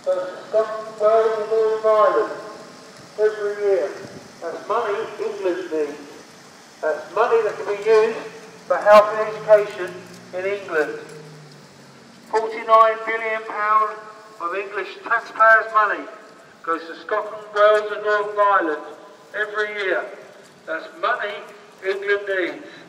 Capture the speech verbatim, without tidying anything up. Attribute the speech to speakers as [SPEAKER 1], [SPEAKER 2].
[SPEAKER 1] goes to Scotland, Wales and Northern Ireland every year. That's money England needs. That's money that can be used for health and education in England. forty-nine billion pounds of English taxpayers' money goes to Scotland, Wales and Northern Ireland every year. That's money England needs.